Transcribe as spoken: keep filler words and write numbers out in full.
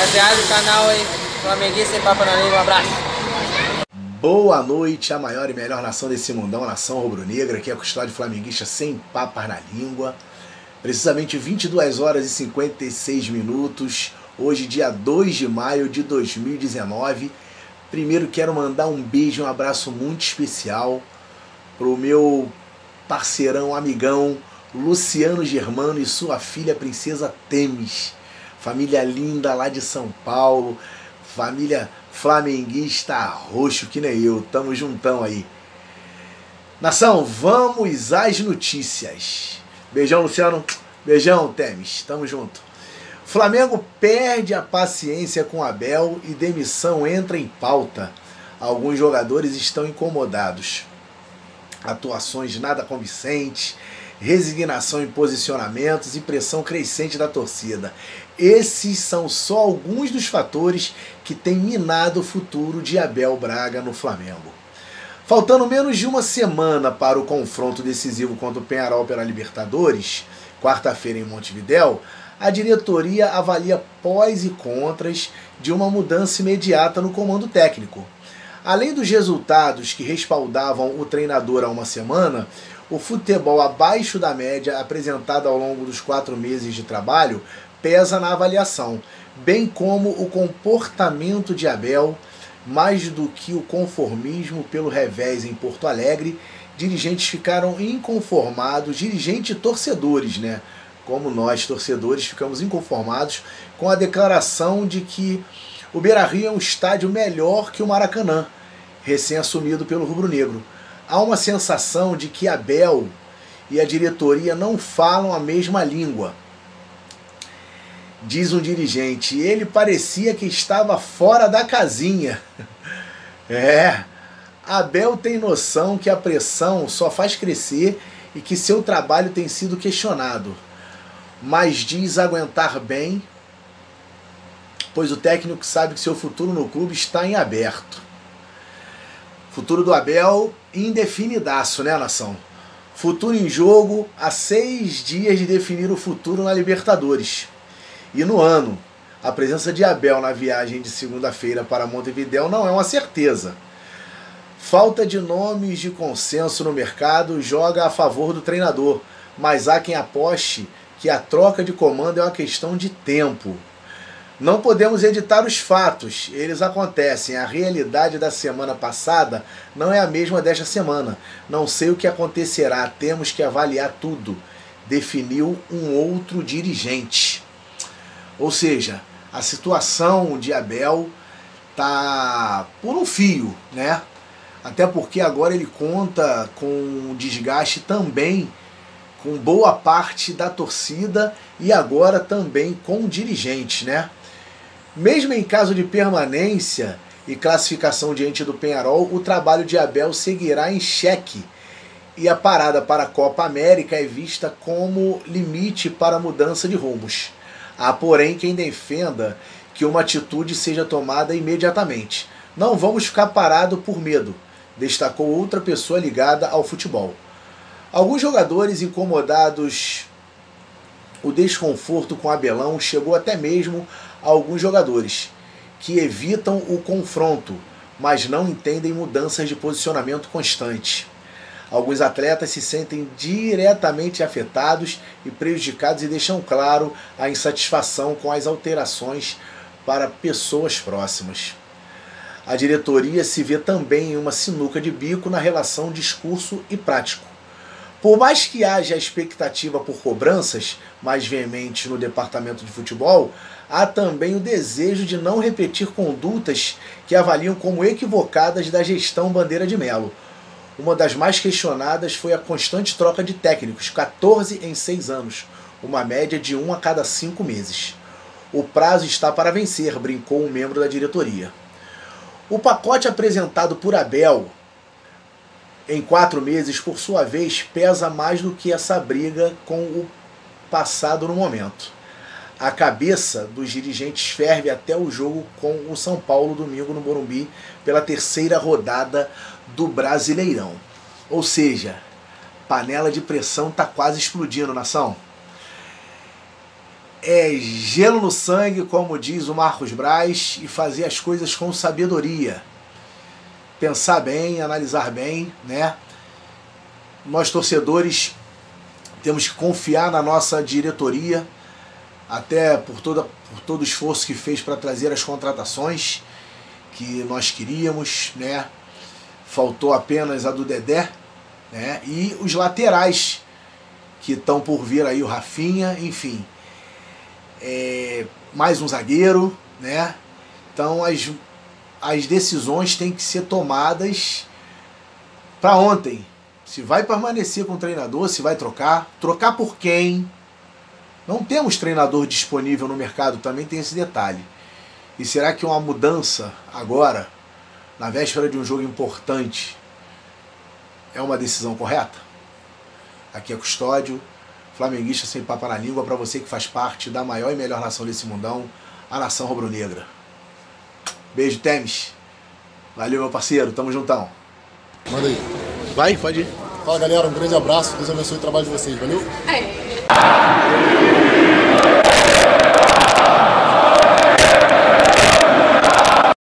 rapaziada do canal aí, Flamenguista e Papo na Língua, um abraço. Boa noite, a maior e melhor nação desse mundão, a nação rubro-negra, aqui é a Custódio Flamenguista sem papas na língua. Precisamente vinte e duas horas e cinquenta e seis minutos, hoje dia dois de maio de dois mil e dezenove. Primeiro quero mandar um beijo, um abraço muito especial pro meu parceirão, amigão, Luciano Germano e sua filha Princesa Temis. Família linda lá de São Paulo, família flamenguista roxo que nem eu, tamo juntão aí. Nação, vamos às notícias. Beijão, Luciano, beijão, Temis, tamo junto. Flamengo perde a paciência com Abel e demissão entra em pauta. Alguns jogadores estão incomodados. Atuações nada convincentes, resignação em posicionamentos e pressão crescente da torcida. Esses são só alguns dos fatores que têm minado o futuro de Abel Braga no Flamengo. Faltando menos de uma semana para o confronto decisivo contra o Peñarol pela Libertadores, quarta-feira em Montevidéu, a diretoria avalia pós e contras de uma mudança imediata no comando técnico. Além dos resultados que respaldavam o treinador há uma semana, o futebol abaixo da média apresentado ao longo dos quatro meses de trabalho pesa na avaliação, bem como o comportamento de Abel. Mais do que o conformismo pelo revés em Porto Alegre, dirigentes ficaram inconformados, dirigentes e torcedores, né? Como nós, torcedores, ficamos inconformados com a declaração de que o Beira-Rio é um estádio melhor que o Maracanã, recém-assumido pelo rubro-negro. Há uma sensação de que Abel e a diretoria não falam a mesma língua. Diz um dirigente, ele parecia que estava fora da casinha. É, Abel tem noção que a pressão só faz crescer e que seu trabalho tem sido questionado. Mas diz aguentar bem, pois o técnico sabe que seu futuro no clube está em aberto. Futuro do Abel indefinidaço, né, nação? Futuro em jogo a seis dias de definir o futuro na Libertadores. E no ano, a presença de Abel na viagem de segunda-feira para Montevidéu não é uma certeza. Falta de nomes de consenso no mercado joga a favor do treinador, mas há quem aposte que a troca de comando é uma questão de tempo. Não podemos editar os fatos, eles acontecem. A realidade da semana passada não é a mesma desta semana. Não sei o que acontecerá, temos que avaliar tudo, definiu um outro dirigente. Ou seja, a situação de Abel tá por um fio, né? Até porque agora ele conta com desgaste também com boa parte da torcida e agora também com dirigentes, né? Mesmo em caso de permanência e classificação diante do Peñarol, o trabalho de Abel seguirá em xeque e a parada para a Copa América é vista como limite para a mudança de rumos. Há, porém, quem defenda que uma atitude seja tomada imediatamente. Não vamos ficar parados por medo, destacou outra pessoa ligada ao futebol. Alguns jogadores incomodados, o desconforto com Abelão chegou até mesmo a alguns jogadores que evitam o confronto, mas não entendem mudanças de posicionamento constante. Alguns atletas se sentem diretamente afetados e prejudicados e deixam claro a insatisfação com as alterações para pessoas próximas. A diretoria se vê também em uma sinuca de bico na relação discurso e prático. Por mais que haja expectativa por cobranças mais veementes no departamento de futebol, há também o desejo de não repetir condutas que avaliam como equivocadas da gestão Bandeira de Melo. Uma das mais questionadas foi a constante troca de técnicos, quatorze em seis anos, uma média de um a cada cinco meses. O prazo está para vencer, brincou um membro da diretoria. O pacote apresentado por Abel em quatro meses, por sua vez, pesa mais do que essa briga com o passado no momento. A cabeça dos dirigentes ferve até o jogo com o São Paulo domingo no Morumbi pela terceira rodada do Brasileirão. Ou seja, panela de pressão está quase explodindo, nação. é gelo no sangue, como diz o Marcos Braz, e fazer as coisas com sabedoria. Pensar bem, analisar bem, né? Nós torcedores temos que confiar na nossa diretoria, até por, toda, por todo o esforço que fez para trazer as contratações que nós queríamos, né? Faltou apenas a do Dedé, né? E os laterais que estão por vir aí, o Rafinha, enfim. É, mais um zagueiro, né? Então as, as decisões têm que ser tomadas para ontem. Se vai permanecer com o treinador, se vai trocar, trocar por quem? Não temos treinador disponível no mercado, também tem esse detalhe. E será que uma mudança agora, na véspera de um jogo importante, é uma decisão correta? Aqui é Custódio, flamenguista sem papa na língua, para você que faz parte da maior e melhor nação desse mundão, a nação rubro-negra. Beijo, Temes. Valeu, meu parceiro, tamo juntão. Manda aí. Vai, pode ir. Fala, galera, um grande abraço, Deus abençoe o trabalho de vocês, valeu? É.